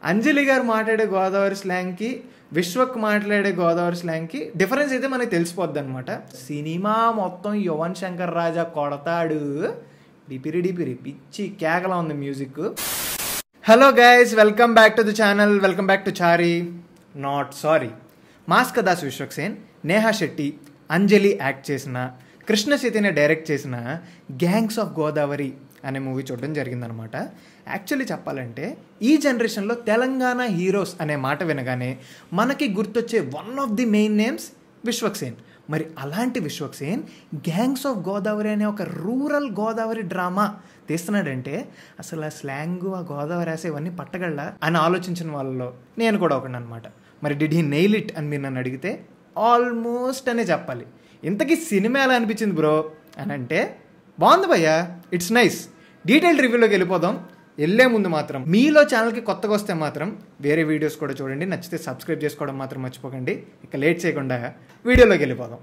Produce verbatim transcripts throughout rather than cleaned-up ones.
అంజలి గారు మాట్లాడే గోదావరి స్లాంగ్కి విశ్వక్ మాట్లాడే గోదావరి స్లాంగ్కి డిఫరెన్స్ అయితే మనకి తెలిసిపోద్ది అనమాట. సినిమా మొత్తం యువన్ శంకర్ రాజా కొడతాడు, డిపిరి డిపిరి పిచ్చి కేకలా ఉంది music. Hello guys, welcome back to the channel, welcome back to Chari not sorry. మాస్క దాస్ విశ్వక్ సేన్, నేహా శెట్టి, అంజలి యాక్ట్ చేసిన, కృష్ణ చైతన్య డైరెక్ట్ చేసిన గ్యాంగ్స్ ఆఫ్ గోదావరి అనే మూవీ చూడడం జరిగిందనమాట. యాక్చువల్లీ చెప్పాలంటే ఈ జనరేషన్లో తెలంగాణ హీరోస్ అనే మాట వినగానే మనకి గుర్తొచ్చే one of the main names Vishwak Sen. మరి అలాంటి విశ్వక్ సేన్ గ్యాంగ్స్ ఆఫ్ గోదావరి అనే ఒక రూరల్ గోదావరి డ్రామా తీస్తున్నాడంటే అసలు ఆ స్లాంగు, ఆ గోదావరి రాసే ఇవన్నీ పట్టగలడా అని ఆలోచించిన వాళ్ళలో నేను కూడా ఒకటి అనమాట. మరి డిడ్ హీ నెయిల్ ఇట్ అని మీరు నన్ను అడిగితే ఆల్మోస్ట్ అనే చెప్పాలి. ఇంతకీ సినిమా ఎలా అనిపించింది బ్రో అని అంటే బాగుంది భయ్యా, ఇట్స్ నైస్. డీటెయిల్ రివ్యూలోకి వెళ్ళిపోదాం. వెళ్ళే ముందు మాత్రం మీలో ఛానల్కి కొత్తగా వస్తే మాత్రం వేరే వీడియోస్ కూడా చూడండి, నచ్చితే సబ్స్క్రైబ్ చేసుకోవడం మాత్రం మర్చిపోకండి. ఇక లేట్ చేయకుండా వీడియోలోకి వెళ్ళిపోదాం.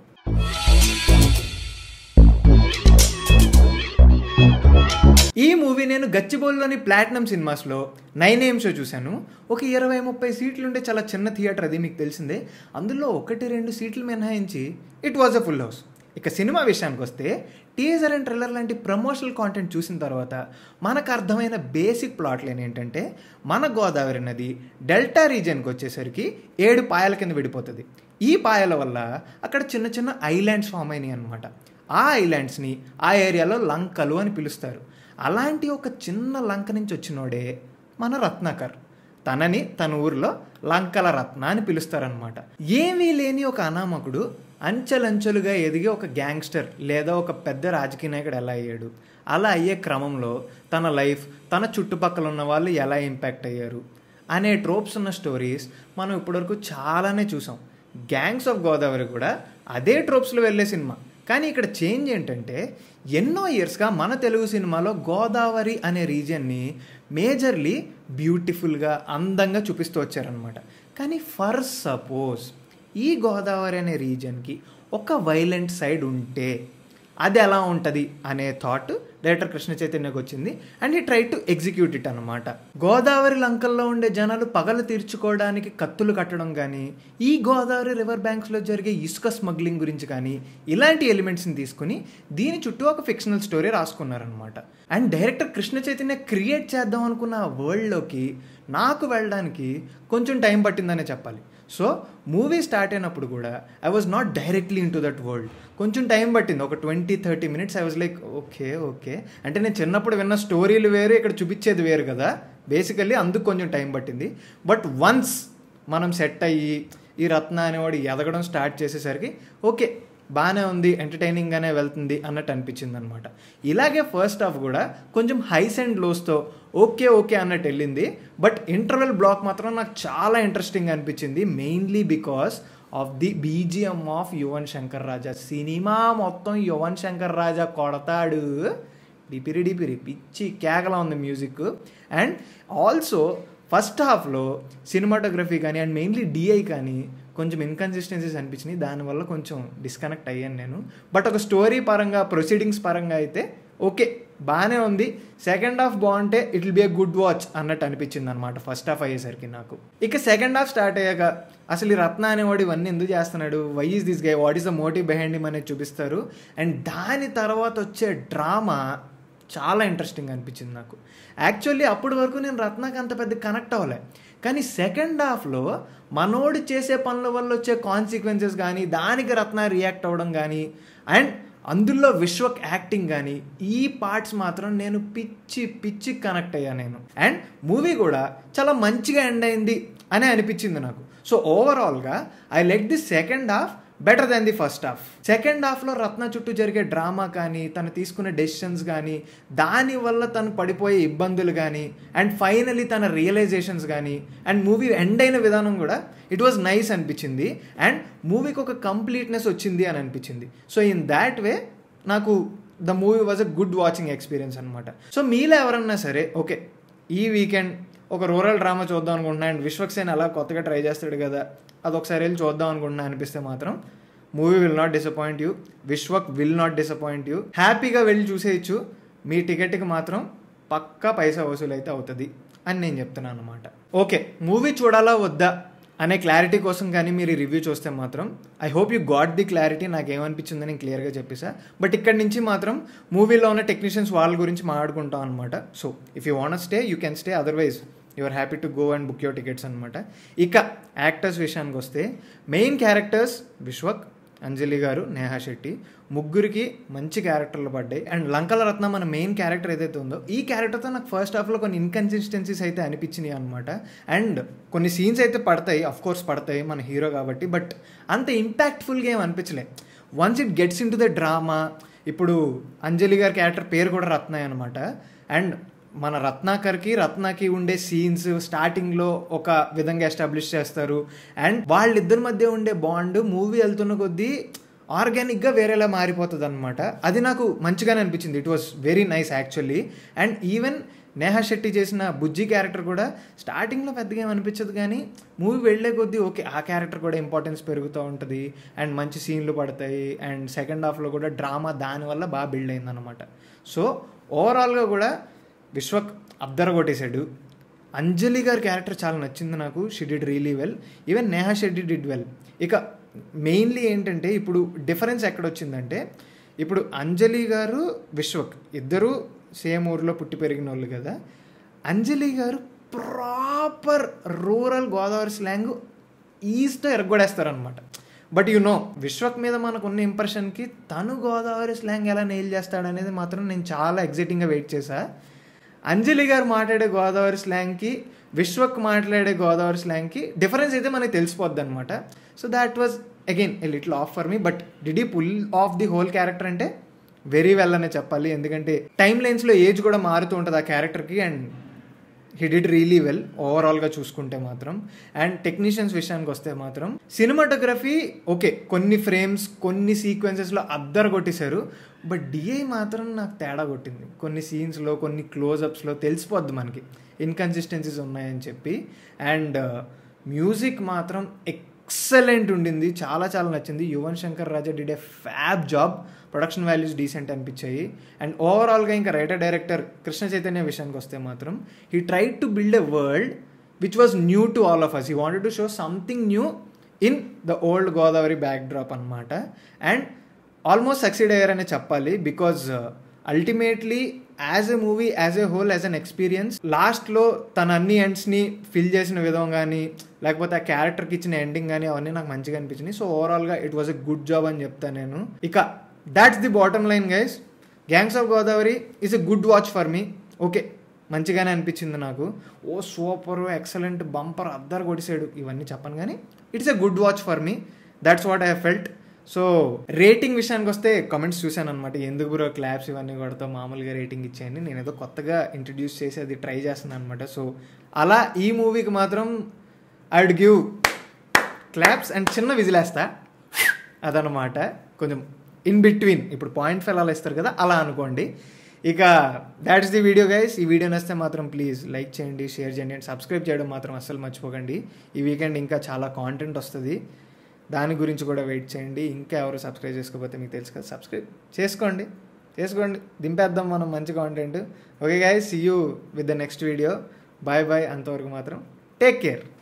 ఈ మూవీ నేను గచ్చిబౌలిలోని ప్లాటినం సినిమాస్లో నైన్ ఏఎం షో చూశాను. ఒక ఇరవై ముప్పై సీట్లు ఉండే చాలా చిన్న థియేటర్, అది మీకు తెలిసిందే. అందులో ఒకటి రెండు సీట్లు మినహాయించి it was a full house. ఇక సినిమా విషయానికి వస్తే టీజర్ అండ్ ట్రైలర్ లాంటి ప్రమోషనల్ కాంటెంట్ చూసిన తర్వాత మనకు అర్థమైన బేసిక్ ప్లాట్ లైన్ ఏంటంటే, మన గోదావరి నది డెల్టా రీజియన్కి వచ్చేసరికి ఏడు పాయల కింద విడిపోతుంది. ఈ పాయల వల్ల అక్కడ చిన్న చిన్న ఐలాండ్స్ ఫామ్ అయినాయి అనమాట. ఆ ఐలాండ్స్ని ఆ ఏరియాలో లంకలు అని పిలుస్తారు. అలాంటి ఒక చిన్న లంక నుంచి వచ్చినోడే మన రత్నాకర్. తనని తన ఊరిలో లంకల రత్న అని పిలుస్తారనమాట. ఏమీ లేని ఒక అనామకుడు అంచెలంచెలుగా ఎదిగి ఒక గ్యాంగ్స్టర్ లేదా ఒక పెద్ద రాజకీయ నాయకుడు ఎలా అయ్యాడు, అలా అయ్యే క్రమంలో తన లైఫ్, తన చుట్టుపక్కల ఉన్న వాళ్ళు ఎలా ఇంపాక్ట్ అయ్యారు అనే ట్రోప్స్ ఉన్న స్టోరీస్ మనం ఇప్పటివరకు చాలానే చూసాం. గ్యాంగ్స్ ఆఫ్ గోదావరి కూడా అదే ట్రోప్స్లో వెళ్ళే సినిమా. కానీ ఇక్కడ చేంజ్ ఏంటంటే, ఎన్నో ఇయర్స్గా మన తెలుగు సినిమాలో గోదావరి అనే రీజియన్ని మేజర్లీ బ్యూటిఫుల్గా, అందంగా చూపిస్తూ వచ్చారనమాట. కానీ ఫర్ సపోజ్ ఈ గోదావరి అనే రీజియన్కి ఒక వైలెంట్ సైడ్ ఉంటే అది ఎలా ఉంటుంది అనే థాట్ డైరెక్టర్ కృష్ణ చైతన్యకు వచ్చింది. అండ్ ఈ ట్రై టు ఎగ్జిక్యూట్ ఇట్ అనమాట. గోదావరి లంకల్లో ఉండే జనాలు పగలు తీర్చుకోవడానికి కత్తులు కట్టడం కానీ, ఈ గోదావరి రివర్ బ్యాంక్స్లో జరిగే ఇసుక స్మగ్లింగ్ గురించి కానీ, ఇలాంటి ఎలిమెంట్స్ని తీసుకుని దీని చుట్టూ ఒక ఫిక్షనల్ స్టోరీ రాసుకున్నారనమాట. And director Krishna Chaitanya create చేద్దాం అనుకున్న ఆ వరల్డ్లోకి నాకు వెళ్ళడానికి కొంచెం టైం పట్టిందనే చెప్పాలి. సో మూవీ స్టార్ట్ అయినప్పుడు కూడా I was not directly into that world. కొంచెం టైం పట్టింది, ఒక twenty thirty minutes. I was like okay okay అంటే నేను చిన్నప్పుడు విన్న స్టోరీలు వేరు, ఇక్కడ చూపించేది వేరు కదా బేసికల్లీ, అందుకు కొంచెం టైం పట్టింది. బట్ వన్స్ మనం సెట్ అయ్యి ఈ రత్న అనేవాడు ఎదగడం స్టార్ట్ చేసేసరికి ఓకే బాగానే ఉంది, ఎంటర్టైనింగ్గానే వెళ్తుంది అన్నట్టు అనిపించింది అనమాట. ఇలాగే ఫస్ట్ హాఫ్ కూడా కొంచెం హైస్ అండ్ లోస్తో ఓకే ఓకే అన్నట్టు వెళ్ళింది. బట్ ఇంటర్వెల్ బ్లాక్ మాత్రం నాకు చాలా ఇంట్రెస్టింగ్ అనిపించింది, mainly because of the BGM of Yuvan Shankar Raja. Cinema మొత్తం యువన్ శంకర్ రాజా కొడతాడు, డిపిరి డిపిరి పిచ్చి కేకలా ఉంది మ్యూజిక్. అండ్ ఆల్సో ఫస్ట్ హాఫ్లో సినిమాటోగ్రఫీ కానీ అండ్ మెయిన్లీ డిఐ కానీ కొంచెం ఇన్కన్సిస్టెన్సీస్ అనిపించినాయి. దానివల్ల కొంచెం డిస్కనెక్ట్ అయ్యాను నేను. బట్ ఒక స్టోరీ పరంగా, ప్రొసీడింగ్స్ పరంగా అయితే ఓకే బాగానే ఉంది. సెకండ్ హాఫ్ బాగుంటే it will be a good watch అన్నట్టు అనిపించింది అనమాట ఫస్ట్ హాఫ్ అయ్యేసరికి నాకు. ఇక సెకండ్ హాఫ్ స్టార్ట్ అయ్యాక అసలు ఈ రత్న అనేవాడు ఇవన్నీ ఎందుకు చేస్తున్నాడు, why is this guy, what is the motive behind him అనేది చూపిస్తారు. అండ్ దాని తర్వాత వచ్చే డ్రామా చాలా ఇంట్రెస్టింగ్ అనిపించింది నాకు. యాక్చువల్లీ అప్పటి వరకు నేను రత్నాకి అంత పెద్ద కనెక్ట్ అవ్వలే. కానీ సెకండ్ హాఫ్లో మనోడు చేసే పనుల వల్ల వచ్చే కాన్సిక్వెన్సెస్ కానీ, దానికి రత్న రియాక్ట్ అవ్వడం కానీ, అండ్ అందులో విశ్వక్ యాక్టింగ్ కానీ, ఈ పార్ట్స్ మాత్రం నేను పిచ్చి పిచ్చి కనెక్ట్ అయ్యా నేను. అండ్ మూవీ కూడా చాలా మంచిగా ఎండ్ అయింది అని అనిపించింది నాకు. సో ఓవరాల్గా I like the second half better than the first half. Second హాఫ్లో రత్న చుట్టూ జరిగే డ్రామా కానీ, తను తీసుకునే డెసిషన్స్ కానీ, దానివల్ల తను పడిపోయే ఇబ్బందులు కానీ, అండ్ ఫైనలీ తన రియలైజేషన్స్ కానీ, అండ్ మూవీ ఎండ్ అయిన విధానం కూడా ఇట్ వాజ్ నైస్ అనిపించింది. అండ్ మూవీకి ఒక కంప్లీట్నెస్ వచ్చింది అని అనిపించింది. సో ఇన్ దాట్ వే నాకు the movie was a good watching experience అనమాట. సో మీలో ఎవరన్నా సరే ఓకే ఈ వీకెండ్ ఒక రూరల్ డ్రామా చూద్దాం అనుకుంటున్నా, అండ్ విశ్వక్ సేన్ అలా కొత్తగా ట్రై చేస్తాడు కదా, అదొకసారి వెళ్ళి చూద్దాం అనుకుంటున్నా అనిపిస్తే మాత్రం movie will not disappoint you, Vishwak will not disappoint you. హ్యాపీగా వెళ్ళి చూసేయచ్చు. మీ టికెట్కి మాత్రం పక్కా పైసా వసూలు అయితే అవుతుంది అని నేను చెప్తున్నాను అనమాట. ఓకే, మూవీ చూడాలా వద్దా అనే క్లారిటీ కోసం కానీ మీరు రివ్యూ చూస్తే మాత్రం I hope you got the clarity. నాకు ఏమనిపించిందో నేను క్లియర్గా చెప్పేసా. బట్ ఇక్కడ నుంచి మాత్రం మూవీలో ఉన్న టెక్నీషియన్స్ వాళ్ళ గురించి మాట్లాడుకుంటాం అనమాట. So if you want stay you can stay, otherwise you are happy to go and book your tickets అనమాట. ఇక యాక్టర్స్ విషయానికి వస్తే మెయిన్ క్యారెక్టర్స్ విశ్వక్, అంజలి గారు, నేహా శెట్టి ముగ్గురికి మంచి క్యారెక్టర్లు పడ్డాయి. అండ్ లంకల రత్న మన మెయిన్ క్యారెక్టర్ ఏదైతే ఉందో ఈ క్యారెక్టర్తో నాకు ఫస్ట్ హాఫ్లో కొన్ని ఇన్కన్సిస్టెన్సీస్ అయితే అనిపించినాయి అనమాట. అండ్ కొన్ని సీన్స్ అయితే పడతాయి, అఫ్ కోర్స్ పడతాయి, మన హీరో కాబట్టి, బట్ అంత ఇంపాక్ట్ఫుల్గా ఏం అనిపించలే. Once it gets into the drama, ఇప్పుడు అంజలి గారి క్యారెక్టర్ పేరు కూడా రత్న అనమాట. అండ్ మన రత్నాకర్కి రత్నాకి ఉండే సీన్స్ స్టార్టింగ్లో ఒక విధంగా ఎస్టాబ్లిష్ చేస్తారు. అండ్ వాళ్ళిద్దరి మధ్య ఉండే బాండ్ మూవీ వెళ్తున్న కొద్దీ ఆర్గానిక్గా వేరేలా మారిపోతుంది అనమాట. అది నాకు మంచిగానే అనిపించింది. It was very nice actually. And even Neha Shetty చేసిన బుజ్జి క్యారెక్టర్ కూడా స్టార్టింగ్లో పెద్దగా ఏమి అనిపించదు, కానీ మూవీ వెళ్ళే కొద్దీ ఓకే ఆ క్యారెక్టర్ కూడా ఇంపార్టెన్స్ పెరుగుతూ ఉంటుంది. అండ్ మంచి సీన్లు పడతాయి. అండ్ సెకండ్ హాఫ్లో కూడా డ్రామా దానివల్ల బాగా బిల్డ్ అయిందనమాట. సో ఓవరాల్గా కూడా విశ్వక్ అద్దర కొట్టేశాడు. అంజలి గారి క్యారెక్టర్ చాలా నచ్చింది నాకు. She did really well. Even Neha Shetty did well. ఇక మెయిన్లీ ఏంటంటే ఇప్పుడు డిఫరెన్స్ ఎక్కడొచ్చిందంటే, ఇప్పుడు అంజలి గారు విశ్వక్ ఇద్దరు సేమ్ ఊరిలో పుట్టి పెరిగిన వాళ్ళు కదా. అంజలి గారు ప్రాపర్ రూరల్ గోదావరి స్లాంగ్ ఈస్ట్తో ఎరగొడేస్తారనమాట. బట్ యు నో విశ్వక్ మీద మనకు ఉన్న ఇంప్రెషన్కి తను గోదావరి స్లాంగ్ ఎలా నెయిల్ చేస్తాడనేది మాత్రం నేను చాలా ఎగ్జైటింగ్గా వెయిట్ చేశా. అంజలి గారు మాట్లాడే గోదావరి స్లాంగ్కి విశ్వక్ మాట్లాడే గోదావరి స్లాంగ్కి డిఫరెన్స్ అయితే మనకి తెలిసిపోద్ది అనమాట. So that was again a little off for me. But did he pull off the whole character అంటే వెరీ వెల్ అనే చెప్పాలి. ఎందుకంటే టైమ్ లైన్స్లో ఏజ్ కూడా మారుతూ ఉంటుంది ఆ క్యారెక్టర్కి. And he did really well ఓవరాల్గా చూసుకుంటే మాత్రం. అండ్ టెక్నీషియన్స్ విషయానికి వస్తే మాత్రం సినిమాటోగ్రఫీ ఓకే, కొన్ని ఫ్రేమ్స్ కొన్ని సీక్వెన్సెస్లో అద్దరు కొట్టేశారు. బట్ డిఐ మాత్రం నాకు తేడా కొట్టింది. కొన్ని సీన్స్లో కొన్ని క్లోజప్స్లో తెలిసిపోద్ది మనకి ఇన్కన్సిస్టెన్సీస్ ఉన్నాయని చెప్పి. అండ్ మ్యూజిక్ మాత్రం ఎక్సలెంట్ ఉండింది, చాలా చాలా నచ్చింది. Yuvan Shankar Raja did a fab job. Production values decent అనిపించాయి. అండ్ ఓవరాల్గా ఇంకా రైటర్ డైరెక్టర్ కృష్ణ చైతన్య విషయానికి వస్తే మాత్రం he tried to build a world which was new to all of us. He wanted to show something new in the old Godavari backdrop అనమాట. And almost succeed అయ్యారనే చెప్పాలి. Because ultimately as a movie, as a whole, as an experience లాస్ట్లో తన అన్ని ఎండ్స్ని fill చేసిన విధం కానీ లేకపోతే ఆ క్యారెక్టర్కి ఇచ్చిన ఎండింగ్ కానీ అవన్నీ నాకు మంచిగా అనిపించినాయి. సో ఓవరాల్గా it was a good job అని చెప్తాను నేను. ఇక that's the bottom line guys. Gangs of Godavari is a good watch for me. Okay, మంచిగానే అనిపించింది నాకు. ఓ సూపర్ ఎక్సలెంట్ బంపర్ అద్దరు కొడిసాడు ఇవన్నీ చెప్పను, కానీ it's a good watch for me. That's what I have felt. So rating విషయానికి వస్తే కామెంట్స్ చూశాను అనమాట. ఎందుకు బ్రో క్లాప్స్ ఇవన్నీ కొడతా, మామూలుగా రేటింగ్ ఇచ్చేయండి. నేను ఏదో కొత్తగా ఇంట్రడ్యూస్ చేసి అది ట్రై చేస్తున్నాను అనమాట. సో అలా ఈ మూవీకి మాత్రం I would give claps and చిన్న విజిలేస్తా అదనమాట. కొంచెం ఇన్ బిట్వీన్, ఇప్పుడు పాయింట్ ఫెల్ అలా ఇస్తారు కదా, అలా అనుకోండి. ఇక that is the video guys. ఈ వీడియో నచ్చితే మాత్రం ప్లీజ్ లైక్ చేయండి, షేర్ చేయండి అండ్ సబ్స్క్రైబ్ చేయడం మాత్రం అస్సలు మర్చిపోకండి. ఈ వీకెండ్ ఇంకా చాలా కాంటెంట్ వస్తుంది, దాని గురించి కూడా వెయిట్ చేయండి. ఇంకా ఎవరు సబ్స్క్రైబ్ చేసుకోకపోతే మీకు తెలుసు కదా, సబ్స్క్రైబ్ చేసుకోండి చేసుకోండి దింపేద్దాం మనం మంచి content. Okay guys, see you with the next video. Bye bye. అంతవరకు మాత్రం టేక్ కేర్.